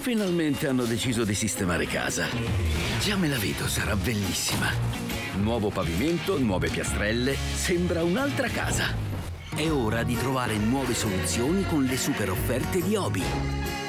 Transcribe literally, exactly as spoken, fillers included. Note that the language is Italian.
Finalmente hanno deciso di sistemare casa. Già me la vedo, sarà bellissima. Nuovo pavimento, nuove piastrelle, sembra un'altra casa. È ora di trovare nuove soluzioni con le super offerte di Obi.